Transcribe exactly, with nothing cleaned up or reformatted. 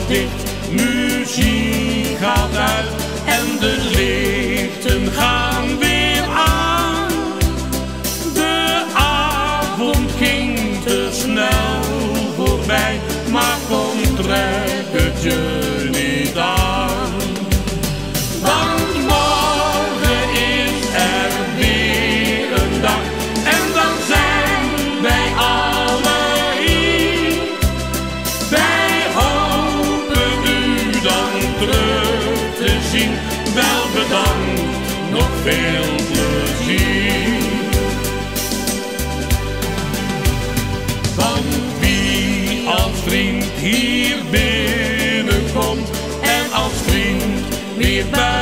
dicht, muziek gaat uit en de lichten gaan weer aan. De avond ging te snel voorbij, maar kon trek het je niet aan. Want morgen is er weer een dag en dan zijn wij allen hier. Wij hopen u dan terug te zien. Wel bedankt, nog veel plezier. Want wie als vriend hier binnenkomt en als vriend weer bij